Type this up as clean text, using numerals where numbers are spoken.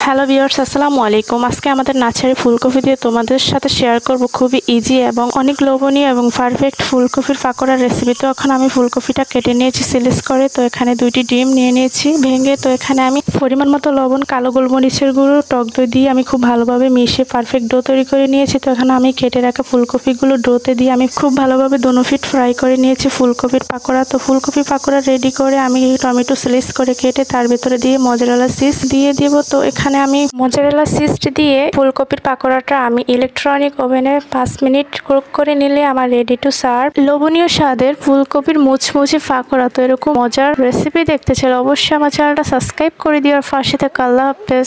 Hello viewers, আসসালামু আলাইকুম। আজকে আমাদের নার্সারি ফুলকপি দিয়ে তোমাদের সাথে শেয়ার করব খুবই ইজি এবং অনেক লোভনীয় এবং পারফেক্ট ফুলকপির পাকোড়ার রেসিপি। তো এখন আমি ফুলকপিটা কেটে নিয়েছি স্লাইস করে। তো এখানে 2টি ডিম নিয়ে নিয়েছি ভেঙে। তো এখানে আমি পরিমাণ মতো লবণ, কালো গোলমরিচের গুঁড়ো, টক দই দিয়ে আমি খুব ভালোভাবে মিশিয়ে পারফেক্ট ডো তৈরি করে নিয়েছি। তো এখানে আমি কেটে রাখা ফুলকপিগুলো ডোতে দিয়ে আমি খুব ভালোভাবে দোনো ফিট ফ্রাই করে নিয়েছি ফুলকপির পাকোড়া। তো ফুলকপি পাকোড়া রেডি করে আমি টমেটো স্লাইস করে কেটে তার ভিতরে দিয়ে মোজারেলা চিজ দিয়ে দিব। তো এখানে আমি মোজারেলা চিজ দিয়ে ফুলকপির পাকোড়াটা আমি ইলেকট্রনিক ওভেনে 5 মিনিট কুক করে নিলে আমার রেডি টু সার্ভ লোভনীয় স্বাদের ফুলকপির মুচমুচে পাকোড়া। তো এরকম মজার রেসিপি দেখতে চাইলে অবশ্যই আমার চ্যানেলটা সাবস্ক্রাইব করে দিও আর পাশে থাকা। আল্লাহ হাফেজ।